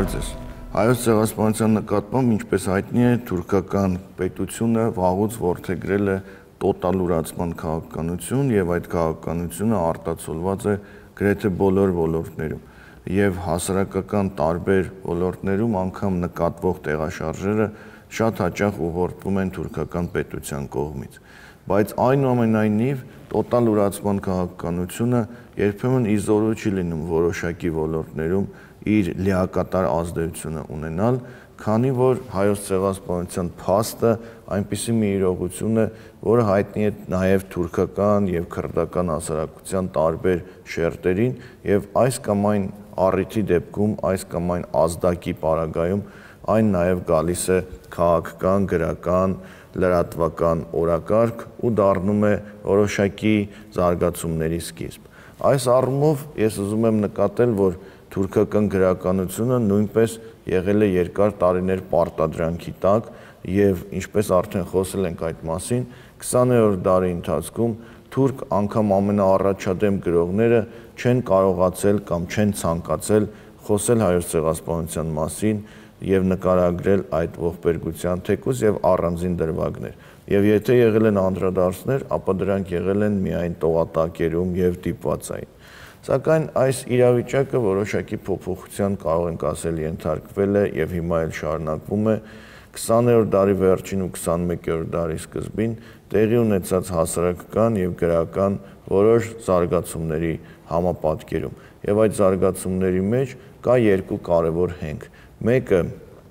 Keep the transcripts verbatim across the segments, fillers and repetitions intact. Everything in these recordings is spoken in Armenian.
Բարև ձեզ։ Հայոց ցեղասպանության նկատմամբ, ինչպես հայտնի է, թուրքական պետությունը վաղուց որդեգրել է տոտալուրացման քաղաքականություն եւ այդ քաղաքականությունը արտացոլված է գրեթե բոլոր ոլորտներում եւ հասարակական տարբեր ոլորտներում անգամ նկատվող տեղաշարժերը շատ հաճախ ուղղորդվում են թուրքական պետության կողմից։ Բայց այնուամենայնիվ տոտալուրացման քաղաքականությունը երբեմն ի զորու չի լինում որոշակի ոլորտներում իր լիակատար ազդեցությունը ունենալ, քանի որ հայոց ցեղասպանության փաստը այնպիսի մի իրողություն է, որը հայտնի է նաև թուրքական եւ քրդական հասարակության տարբեր շերտերին եւ այս կամ այն առիթի դեպքում, այս կամ այն ազդակի պարագայում այն նաև գալիս է քաղաքական, գրական, լրատվական օրակարգ ու դառնում է որոշակի զարգացումների սկիզբ։ Այս առումով ես ուզում եմ նկատել, որ թուրքական գրականությունը նույնպես եղել է երկար տարիներ պարտադրանքի տակ եւ ինչպես արդեն խոսել ենք այդ մասին, քսաներորդ դարի ընթացքում թուրք անգամ ամենաառաջադեմ գրողները չեն կարողացել կամ չեն ցանկացել խոսել հայոց ցեղասպանության մասին եւ նկարագրել այդ ողբերգության թեկուզ եւ առանձին դրվագներ։ Եվ եթե եղել են անդրադարձներ, ապա դրանք եղել են միայն տողատակերում եւ դիպվածային։ Սակայն այս իրավիճակը որոշակի փոփոխության կարող ենք ասել ենթարկվել է եւ հիմա էլ շարունակվում է քսաներորդ դարի վերջին ու քսանմեկերորդ դարի սկզբին տեղի ունեցած հասարակական եւ գրական որոշ զարգացումների համապատկերում։ Եվ այդ զարգացումների մեջ կա երկու կարևոր հենք։ Մեկը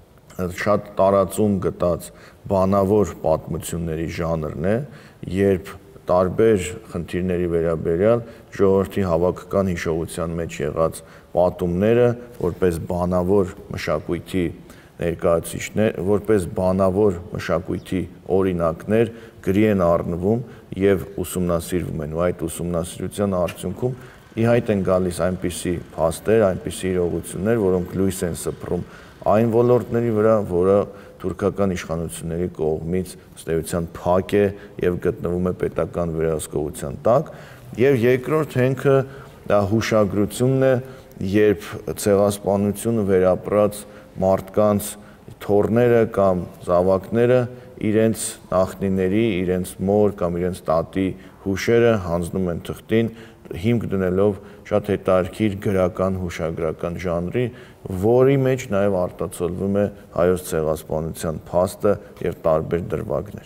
շատ տարածում գտած բանավոր պատմությունների ժանրն է, երբ տարբեր խնդիրների վերաբերյալ ժողովրդի հավաքական հիշողության մեջ եղած պատումները որպես բանավոր մշակույթի ներկայացուցիչներ, որպես բանավոր մշակույթի օրինակներ գրի են առնվում եւ ուսումնասիրվում են, ու այդ ուսումնասիրության արդյունքում ի հայտ են գալիս այնպիսի փաստեր, այնպիսի իրողություններ, որոնք լույս են սփռում այն ոլորտների վրա, որը թուրքական իշխանությունների կողմից ըստ էության փակ է եւ գտնվում է պետական վերահսկողության տակ, եւ երկրորդ հենքը դա հուշագրությունն է, երբ ցեղասպանությունը վերապրած մարդկանց թոռները կամ զավակները իրենց նախնիների, իրենց մոր կամ իրենց տատի հուշերը հանձնում են թղթին, հիմք դնելով շատ հետաքրքիր գրական հուշագրական ժանրի, որի մեջ նաև արտացոլվում է հայոց ցեղասպանության փաստը եւ տարբեր դրվագներ։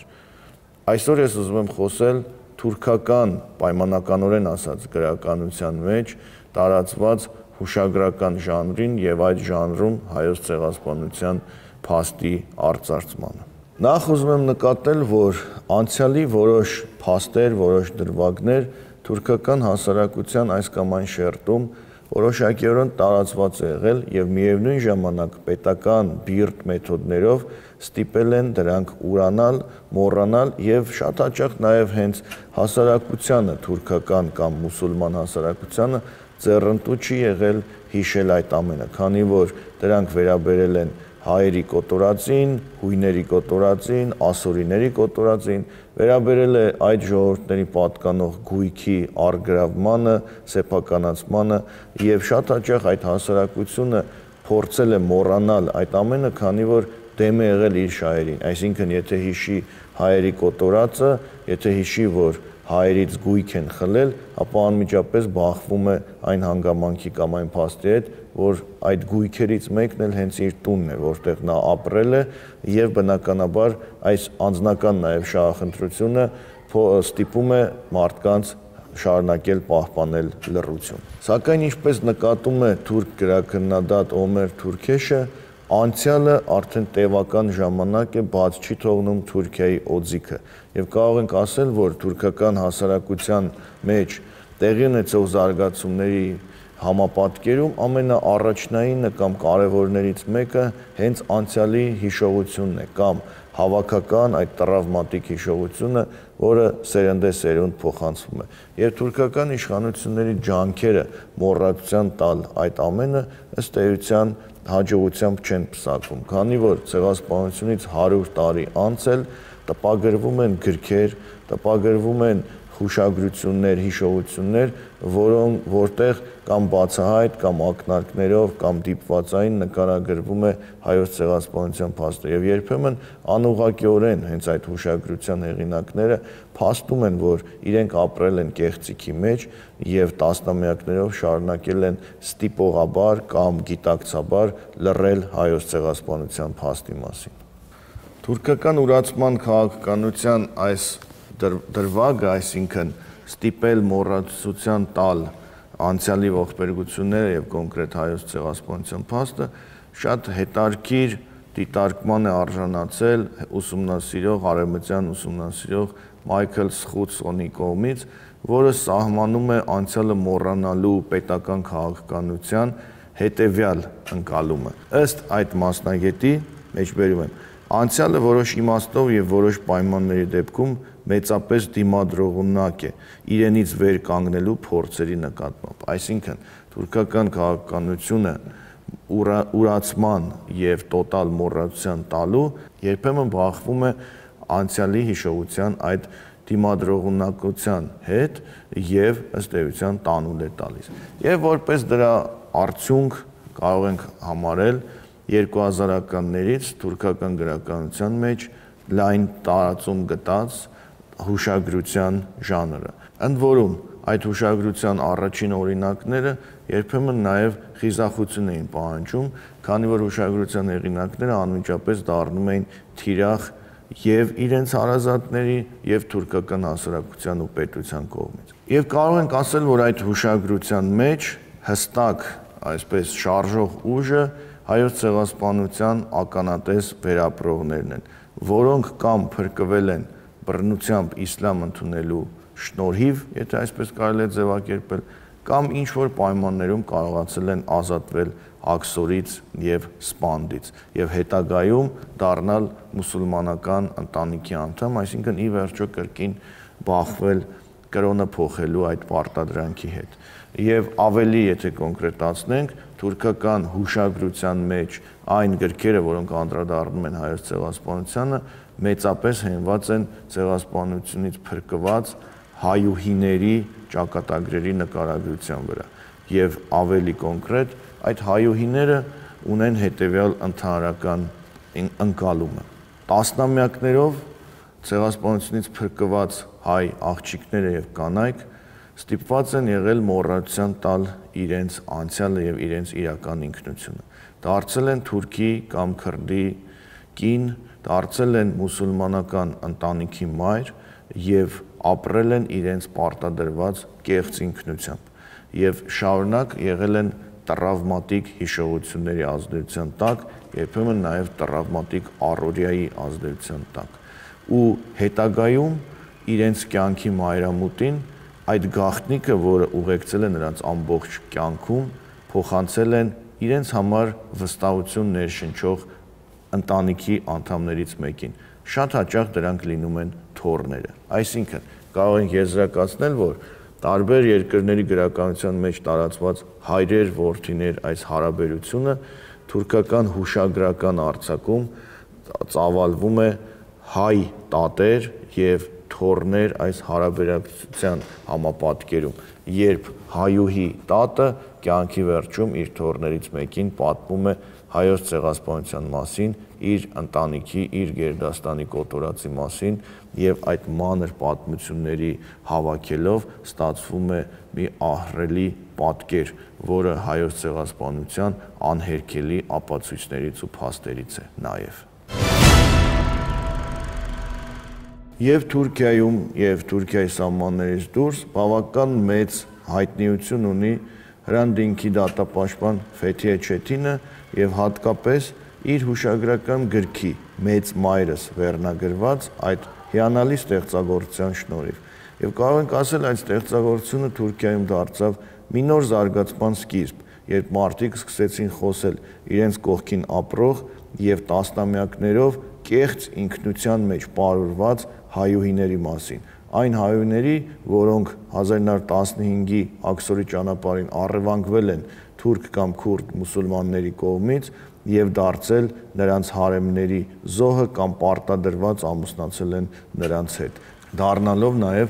Այսօր ես ուզում եմ խոսել թուրքական պայմանականորեն ասած գրականության մեջ տարածված հուշագրական ժանրին եւ այդ ժանրում հայոց ցեղասպանության փաստի արծարծմանը։ Նախ ուզում եմ նկատել, որ անցյալի որոշ փաստեր, որոշ դրվագներ թուրքական հասարակության այս կամ այն շերտում որոշակիորեն տարածված է եղել եւ միևնույն ժամանակ պետական բիրտ մեթոդներով ստիպել են դրանք ուրանալ, մոռանալ եւ շատ հաճախ նաեւ հենց հասարակությանը, թուրքական կամ մուսուլման հասարակությանը ձեռնտու չի եղել հիշել այդ ամենը, քանի որ դրանք վերաբերել են հայերի կոտորածին, հույների կոտորածին, ասորիների կոտորածին, վերաբերել է այդ ժողովուրդների պատկանող գույքի առգրավմանը, սեփականացմանը եւ շատ հաճախ այդ հասարակությունը փորձել է մոռանալ այդ ամենը, քանի որ դեմ է եղել իր շահերին, այսինքն եթե հիշի հայերի կոտորածը, եթե հիշի, որ հայերից գույք են խլել, ապա անմիջապես բախվում է այն հանգամանքի կամ այն փաստի հետ, որ այդ գույքերից մեկն էլ հենց իր տունն է, որտեղ նա ապրել է եւ բնականաբար այս անձնական նաեւ շահախնդրությունը ստիպում է մարդկանց շարունակել պահպանել լռություն։ Սակայն ինչպես նկատում է թուրք գրաքննադատ Օմեր Թուրքեշը, անցյալը արդեն տևական ժամանակ է բաց չի թողնում Թուրքիայի օձիքը եւ կարող ենք ասել, որ թուրքական հասարակության մեջ տեղի ունեցող զարգացումների համապատկերում ամենաառաջնայինը կամ կարևորներից մեկը հենց անցյալի հիշողությունն է կամ հավաքական այդ տրավմատիկ հիշողությունը, որը սերնդեսերունդ փոխանցվում է։ Եվ թուրքական իշխանությունների ջանքերը մոռացության տալ այդ ամենը ըստ էության հաջողությամբ չեն պսակվում, քանի որ ցեղասպանությունից հարյուր տարի անց էլ տպագրվում են գրքեր, տպագրվում են հուշագրություններ, հիշողություններ, որոնք որտեղ կամ բացահայտ, կամ ակնարկներով, կամ դիպվածային նկարագրվում է հայոց ցեղասպանության փաստը եւ երբեմն անուղղակիորեն հենց այդ հուշագրության հեղինակները փաստում են, որ իրենք ապրել են կեղծիքի մեջ եւ տասնամյակներով շարունակել են ստիպողաբար կամ գիտակցաբար լռել հայոց ցեղասպանության փաստի մասին։ Թուրքական ուրացման քաղաքականության այս դրվագը, այսինքն ստիպել մոռացության տալ անցյալի ողբերգությունները եւ կոնկրետ հայոց ցեղասպանության փաստը շատ հետարքիր դիտարկման է արժանացել ուսումնասիրող արևմտյան ուսումնասիրող Մայքլ Սխուտսոնի կողմից, որը սահմանում է անցյալը մոռանալու պետական քաղաքականության հետեւյալ ընկալումը։ Ըստ այդ մասնագետի, մեջբերում եմ, անցյալը որոշ իմաստով եւ որոշ պայմանների դեպքում մեծապես դիմադրողունակ է իրենից վեր կանգնելու փորձերի նկատմամբ։ Այսինքն, թուրքական քաղաքականությունը ուրացման եւ տոտալ մոռացության տալու երբեմն բախվում է անցյալի հիշողության այդ դիմադրողունակության հետ եւ ըստ էության տանուլ է տալիս։ Եվ որպես դրա արդյունք կարող ենք համարել երկու հազարականներից թուրքական գրականության մեջ լայն տարածում գտած հուշագրության ժանրը։ Ընդ որում, այդ հուշագրության առաջին օրինակները երբեմն նաև խիզախություն էին պահանջում, քանի որ հուշագրության հեղինակները անմիջապես դառնում էին թիրախ եւ իրենց հարազատների եւ թուրքական հասարակության ու պետության կողմից։ Եվ կարող ենք ասել, որ այդ հուշագրության մեջ հստակ, այսպես շարժող ուժը հայոց ցեղասպանության ականատես վերապրողներն են, որոնք կամ փրկվել են բռնությամբ իսլամ ընդունելու շնորհիվ, եթե այսպես կարելի է ձևակերպել, կամ ինչ որ պայմաններում կարողացել են ազատվել աքսորից եւ սպանդից եւ հետագայում դառնալ մուսուլմանական ընտանիքի անդամ, այսինքն ի վերջո կրկին բախվել կրոնը փոխելու այդ պարտադրանքի հետ։ Եվ ավելի, եթե կոնկրետացնենք, թուրքական հուշագրության մեջ այն գրքերը, որոնք անդրադառնում են հայոց ցեղասպանությանը, մեծապես հենված են ցեղասպանությունից փրկված հայուհիների ճակատագրերի նկարագրության վրա։ Եվ ավելի կոնկրետ, այդ հայուհիները ունեն հետևյալ ընդհանրական ընկալումը։ Տասնամյակներով ցեղասպանությունից փրկված հայ աղջիկները եւ կանայք ստիպված են եղել մոռացության տալ իրենց անցյալը եւ իրենց իրական ինքնությունը։ Դարձել են թուրքի կամ քրդի կին, դարձել են մուսուլմանական ընտանիքի մայր եւ ապրել են իրենց պարտադրված կեղծ ինքնությամբ եւ շարունակ եղել են տրավմատիկ հիշողությունների ազդեցության տակ, երբեմն նաեւ տրավմատիկ առօրյայի ազդեցության տակ։ Ու հետագայում իրենց կյանքի մայրամուտին այդ գաղտնիքը, որը ուղեկցել է նրանց ամբողջ կյանքում, փոխանցել են իրենց համար վստահություն ներշնչող ընտանիքի անդամներից մեկին։ Շատ հաճախ դրանք լինում են թոռները։ Այսինքն, կարող ենք եզրակացնել, որ տարբեր երկրների գրականության մեջ տարածված հայրեր, որդիներ այս հարաբերությունը թուրքական հուշագրական արձակում ծավալվում է հայ տատեր եւ թոռներ այս հարաբերակցության համապատկերում, երբ հայուհի տատը կյանքի վերջում իր թոռներից մեկին պատմում է հայոց ցեղասպանության մասին, իր ընտանիքի, իր գերդաստանի կոտորածի մասին եւ այդ մանր պատմությունների հավաքելով ստացվում է մի ահռելի պատկեր, որը հայոց ցեղասպանության անհերքելի ապացույցներից ու փաստերից է նաեւ։ Եվ Թուրքիայում եւ Թուրքիայի սահմաններից դուրս բավական մեծ հայտնիություն ունի Hrant Dink-ի դատապաշտպան Ֆեթիե Չեթինը եւ հատկապես իր հուշագրական գրքի Մեծ մայրս վերնագրված այդ հիանալի ստեղծագործության շնորհիվ։ Եվ կարող ենք ասել, այդ ստեղծագործությունը Թուրքիայում դարձավ մի նոր զարգացման սկիզբ, երբ մարդիկ սկսեցին խոսել իրենց կողքին ապրող եւ տասնամյակներով կեղծ ինքնության մեջ պարուրված հայուհիների մասին, այն հայուհիների, որոնք հազար նոր տասնհինգի աքսորի ճանապարհին առևանգվել են թուրք կամ քուրդ մուսուլմանների կողմից եւ դարձել նրանց հարեմների զոհը կամ պարտադրված ամուսնացել են նրանց հետ, դառնալով նաեւ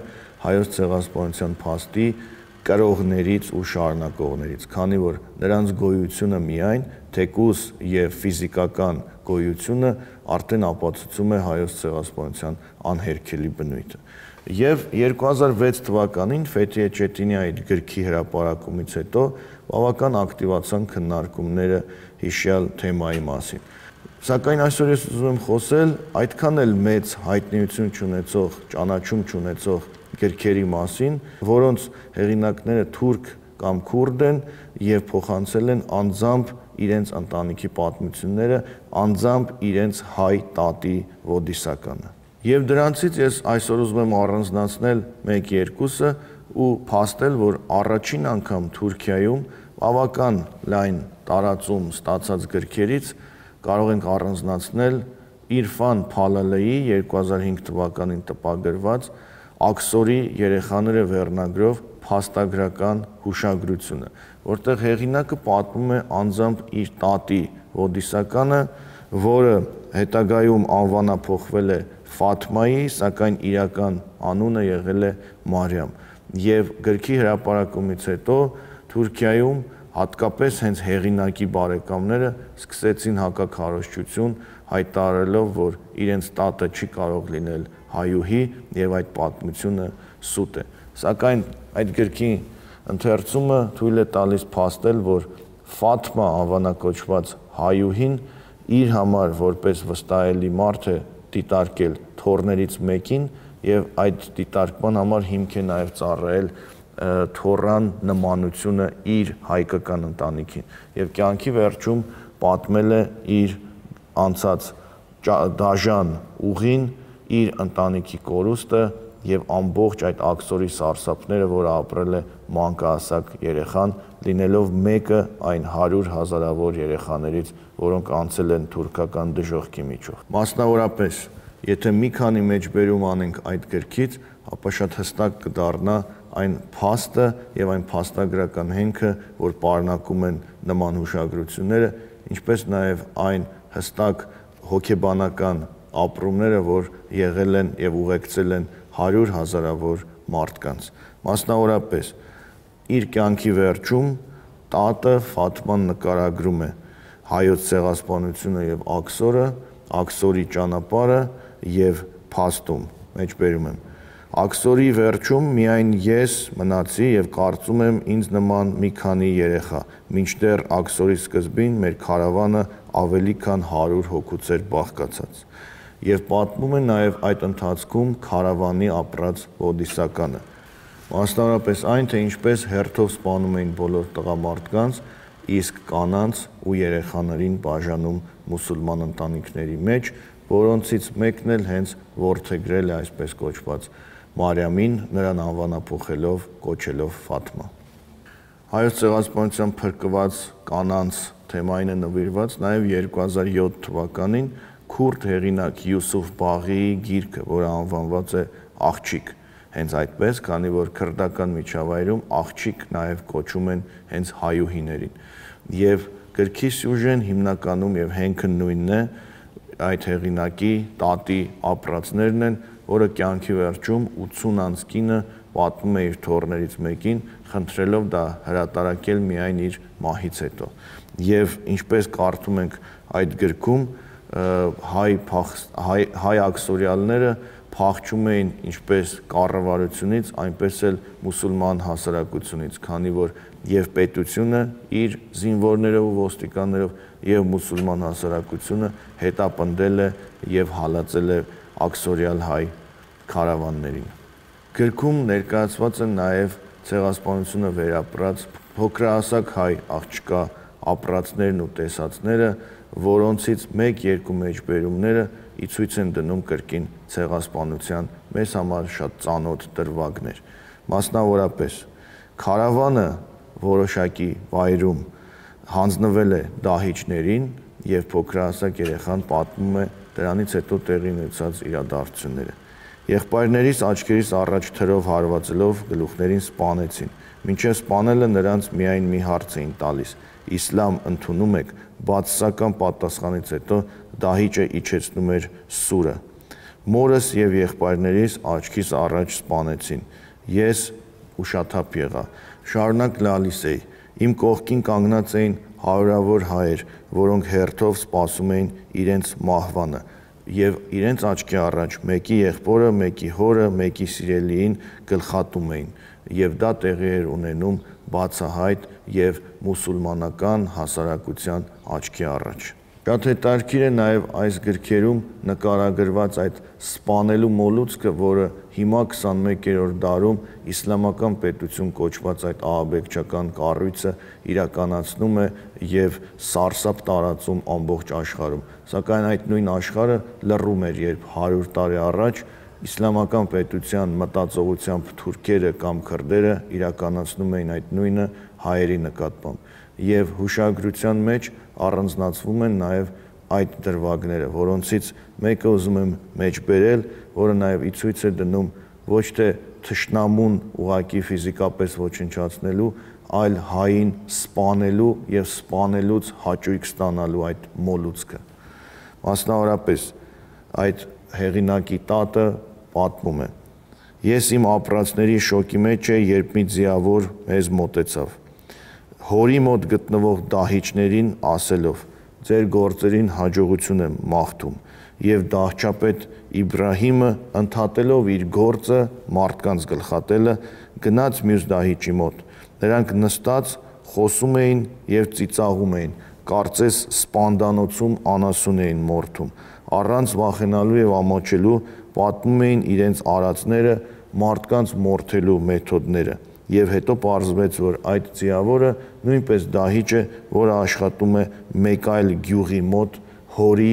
հայոց ցեղասպանության փաստի կրողներից ու շարունակողներից, քանի որ նրանց գոյությունը միայն թեկուզ եւ ֆիզիկական գոյությունը արդեն ապացուցում է հայոց ցեղասպանության անհերքելի բնույթը։ Եվ երկու հազար վեց թվականին Ֆեթիե Չետինյայի գրքի հրապարակումից հետո բավական ակտիվացան քննարկումները հիշյալ թեմայի մասին։ Սակայն այսօր ես ուզում եմ խոսել այդքան էլ մեծ հայտնիություն չունեցող, ճանաչում չունեցող գրքերի մասին, որոնց հեղինակները թուրք կամ քուրդ են եւ փոխանցել են անձամբ իրենց ընտանիքի պատմությունները, անձամբ իրենց հայ տատի ոդիսականը։ Եվ դրանցից ես այսօր ուզում եմ առանձնացնել մեկ-երկուսը ու փաստել, որ առաջին անգամ Թուրքիայում բավական լայն տարածում ստացած գրքերից կարող ենք առանձնացնել Իրֆան Փալալեի երկու հազար հինգ թվականին տպագրված Աքսորի երեխաները վերնագրով փաստագրական հուշագրությունը, որտեղ հեղինակը պատմում է անձամբ իր տատի ոդիսականը, որը հետագայում անվանափոխվել է Ֆաթմայի, սակայն իրական անունը եղել է Մարիամ։ Եվ գրքի հրապարակումից հետո Թուրքիայում հատկապես հենց հեղինակի բարեկամները սկսեցին հակաքարոզչություն հայտարարելով, որ իրենց տատը չի կարող լինել հայուհի եւ այդ պատմությունը սուտ է։ Սակայն այդ գրքի ընթերցումը թույլ է տալիս փաստել, որ Ֆաթմա անվանակոչված հայուհին իր համար որպես վստահելի մարդ է դիտարկել թոռներից մեկին եւ այդ դիտարկման համար հիմք է նաեւ ծառայել թոռան նմանությունը իր հայկական ընտանիքին եւ կյանքի վերջում պատմել է իր անցած դաժան ուղին, իր ընտանիքի կորուստը եւ ամբողջ այդ աքսորի սարսափները, որ ապրել է մանկահասակ երեխան, լինելով մեկը այն հարյուր հազարավոր երեխաներից, որոնք անցել են թուրքական դժոխքի միջով։ Մասնավորապես, եթե մի քանի մեջբերում անենք այդ գրքից, ապա շատ հստակ կդառնա այն փաստը եւ այն փաստագրական հենքը, որ պարունակում են նման հուշագրությունները, ինչպես նաեւ այն հստակ հոգեբանական ապրումները, որ եղել են եւ ուղեկցել են հարյուր հազարավոր մարդկանց։ Մասնավորապես, իր կյանքի վերջում տատը Ֆաթման նկարագրում է հայոց ցեղասպանությունը եւ Աքսորը, Աքսորի ճանապարհը եւ փաստում, մեջբերում եմ։ Աքսորի վերջում միայն ես մնացի եւ կարծում եմ ինձ նման մի քանի երեխա, մինչդեռ Աքսորի սկզբին մեր քարավանը ավելի քան հարյուր հոգուց էր բաղկացած։ Եվ պատմում է նաեւ այդ ընթացքում քարավանի ապրած ոդիսականը։ Մասնավորապես այն, թե ինչպես հերթով սպանում էին բոլոր տղամարդկանց, իսկ կանանց ու երեխաներին բաժանում մուսուլման ընտանիքների մեջ, որոնցից մեկն էլ հենց որդեգրել է այսպես կոչված Մարիամին, նրան անվանափոխելով, կոչելով Ֆաթմա։ Հայոց ցեղասպանության փրկված կանանց թեմային է նվիրված նաև երկու հազար յոթ թվականին քուրդ հեղինակ Յուսուֆ Բաղիի գիրքը, որը անվանված է Աղջիկ, հենց այդպես, քանի որ քրդական միջավայրում աղջիկ նաև կոչում են հենց հայուհիներին։ Եվ գրքի սյուժեն հիմնականում եւ հենքը նույնն է, այդ հեղինակի տատի ապրածներն են, որը կյանքի վերջում ութսուն անց կինը պատմում է իր թոռներից մեկին, խնդրելով դա հրատարակել միայն իր մահից հետո։ Եվ ինչպես կարդում ենք այդ գրքում, հայ, հայ, հայ աքսորյալները փախչում էին ինչպես կառավարությունից, այնպես էլ մուսուլման հասարակությունից, քանի որ եւ պետությունը իր զինվորներով ու ոստիկաններով եւ մուսուլման հասարակությունը հետապնդել է եւ հալածել է աքսորյալ հայ քարավաններին։ Գրքում ներկայացված են նաեւ ցեղասպանությունը վերապրած փոքրահասակ հայ աղջկա ապրածներն ու տեսածները, որոնցից մեկ-երկու մեջբերումները ի ցույց են դնում կրկին ցեղասպանության մեզ համար շատ ծանոթ դրվագներ։ Մասնավորապես, քարավանը որոշակի վայրում հանձնվել է դահիճներին եւ փոքրահասակ երեխան պատմում է դրանից հետո տեղի ունեցած իրադարձությունները։ Եղբայրներիս աչքերիս առաջ թրով հարվածելով գլուխներին սպանեցին։ Մինչև սպանելը նրանց միայն մի հարց էին տալիս. իսլամ ընդունում եք, բացասական պատասխանից հետո դահիճը իջեցնում էր սուրը։ Մորս եւ եղբայրներիս աչքիս առաջ սպանեցին։ ես ուշաթափ եղա, շարունակ լալիս էի, իմ կողքին կանգնած էին հարյուրավոր հայեր, որոնք հերթով սպասում էին իրենց մահվանը եւ իրենց աչքի առաջ մեկի եղբորը, մեկի հորը, մեկի սիրելիին գլխատում էին եւ դա տեղի էր ունենում բացահայտ եւ մուսուլմանական հասարակության աչքի առաջ։ Շատ հետաքրքիր է նաև այս գրքերում նկարագրված այդ սպանելու մոլուցքը, որը հիմա քսանմեկերորդ դարում իսլամական պետություն կոչված այդ ահաբեկչական կառույցը իրականացնում է եւ սարսափ տարածում ամբողջ աշխարհում։ Սակայն այդ նույն աշխարհը լռում էր, երբ հարյուր տարի առաջ իսլամական պետության մտածողությամբ թուրքերը կամ քրդերը իրականացնում էին այդ նույնը հայերի նկատմամբ։ Եվ հուշագրության մեջ առանձնացվում են նաև այդ դրվագները, որոնցից մեկը ուզում եմ մեջ բերել, որը նաև ի ցույց է դնում ոչ թե թշնամուն ուղղակի ֆիզիկապես ոչնչացնելու, այլ հային սպանելու եւ սպանելուց հաճույք ստանալու այդ մոլուցքը։ Մասնավորապես այդ հեղինակի տատը պատմում է. Ես իմ ապրածների շոկի մեջ էի, երբ մի ձիավոր մեզ մոտեցավ։ Հորի մոտ գտնվող դահիճներին ասելով. ձեր գործերին հաջողություն եմ մաղթում, եւ դահչապետ Իբրահիմը ընդհատելով իր գործը մարդկանց գլխատելը գնաց մյուս դահիճի մոտ։ Նրանք նստած խոսում էին եւ ծիծաղում էին, կարծես սպանդանոցում անասուն էին մորթում, առանց վախենալու եւ ամաչելու պատմում էին իրենց արածները, մարդկանց մորթելու մեթոդները։ Եվ հետո պարզվեց, որ այդ ձիավորը նույնպես դահիճ է, որը աշխատում է մեկ այլ գյուղի մոտ հորի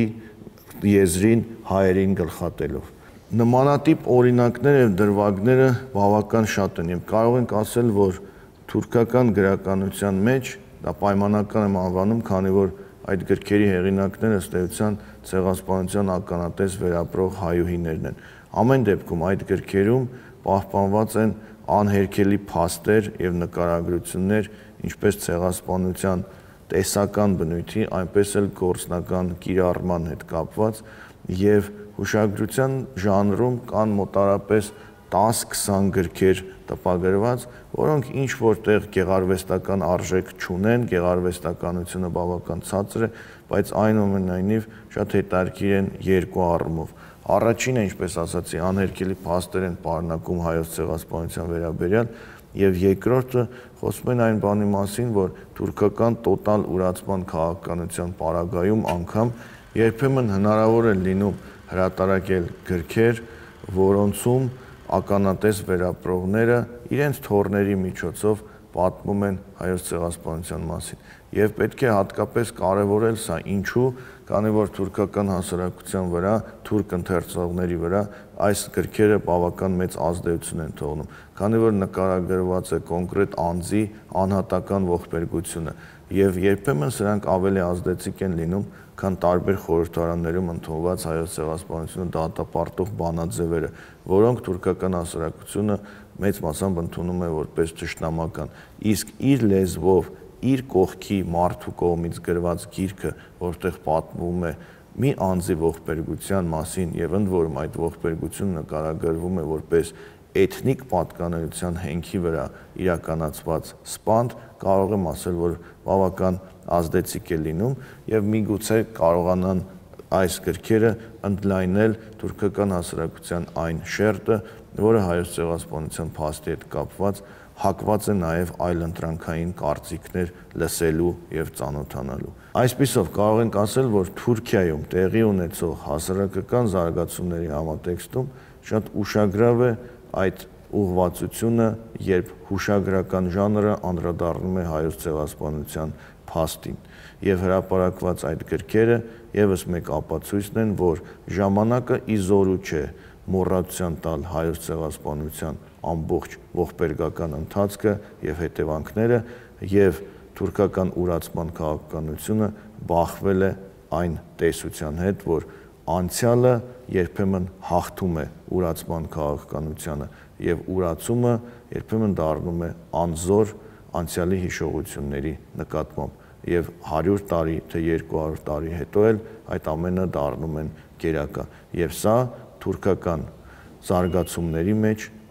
եզրին հայերին գլխատելով։ Նմանատիպ օրինակները եւ դրվագները բավական շատ են եւ կարող ենք ասել, որ թուրքական գրականության մեջ դա պայմանական եմ անվանում, քանի որ այդ գրքերի հեղինակները ըստ էության ցեղասպանության ականատես վերապրող հայուհիներն են։ Ամեն դեպքում այդ գրքերում պահպանված են անհերքելի փաստեր եւ նկարագրություններ, ինչպես ցեղասպանության տեսական բնույթի, այնպես էլ գործնական կիրառման հետ կապված, եւ հուշագրության ժանրում կան մոտարապես տաս-քսան գրքեր տպագրված, որոնք ինչ որտեղ գեղարվեստական արժեք չունեն, գեղարվեստականությունը բավական ցածր է, բայց այնուամենայնիվ շատ հետաքրքիր են երկու առումով։ Առաջինը, ինչպես ասացի, անհերքելի փաստեր են պարունակում հայոց ցեղասպանության վերաբերյալ, եւ երկրորդը խոսում են այն բանի մասին, որ թուրքական տոտալ ուրացման քաղաքականության պարագայում անգամ երբեմն հնարավոր է լինում հրատարակել գրքեր, որոնցում ականատես վերապրողները իրենց թոռների միջոցով պատմում են հայոց ցեղասպանության մասին։ Եվ պետք է հատկապես կարևորել սա, ինչու, քանի որ թուրքական հասարակության վրա, թուրք ընթերցողների վրա այս գրքերը բավական մեծ ազդեցություն են թողնում, քանի որ նկարագրված է կոնկրետ անձի անհատական ողբերգությունը, եւ երբեմն սրանք ավելի ազդեցիկ են լինում, քան տարբեր խորհրդարաններում ընդունված հայոց ցեղասպանությունը դատապարտող բանաձևերը, որոնք թուրքական հասարակությունը մեծ մասամբ ընդունում է որպես թշնամական, իսկ իր լեզվով, իր կողքի մարդու կողմից գրված գիրքը, որտեղ պատմվում է մի անձի ողբերգության մասին եւ ընդ որում այդ ողբերգությունը նկարագրվում է որպես էթնիկ պատկանելիության հենքի վրա իրականացված սպանդ, կարող եմ ասել, որ բավական ազդեցիկ է լինում եւ միգուցե կարողանան այս գրքերը ընդլայնել թուրքական հասարակության այն շերտը, որը հայոց ցեղասպանության փաստի հետ կապված հակված է նաև այլընտրանքային կարծիքներ լսելու եւ ծանոթանալու։ Այսպիսով կարող ենք ասել, որ Թուրքիայում տեղի ունեցող հասարակական զարգացումների համատեքստում շատ ուշագրավ է այդ ուղղվածությունը, երբ հուշագրական ժանրը անդրադառնում է հայոց ցեղասպանության փաստին, եւ հրապարակված այդ գրքերը եւս մեկ ապացույցն են, որ ժամանակը ի զորու չէ մոռացության տալ հայոց ցեղասպանության ամբողջ ողբերգական ընթացքը եւ հետևանքները, եւ թուրքական ուրացման քաղաքականությունը բախվել է այն տեսության հետ, որ անցյալը երբեմն հաղթում է ուրացման քաղաքականությանը եւ ուրացումը երբեմն դառնում է անզոր անցյալի հիշողությունների նկատմամբ եւ հարյուր տարի թե երկու հարյուր տարի հետո էլ այդ ամենը դառնում են գերակա եւ սա թուրքական զարգացումների մեջ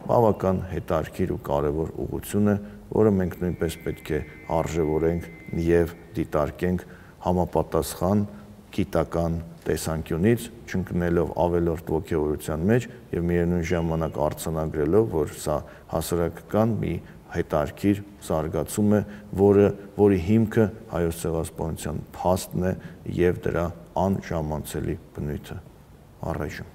բավական հետաքրքիր ու կարևոր ուղղություն է, որը մենք նույնպես պետք է արժևորենք եւ դիտարկենք համապատասխան գիտական տեսանկյունից, չընկնելով ավելորդ ոգևորության մեջ եւ միևնույն ժամանակ արձանագրելով, որ սա հասարակական մի հետաքրքիր զարգացում է, որը որի հիմքը հայոց ցեղասպանության փաստն է եւ դրա անժամանցելի բնույթը առայժմ։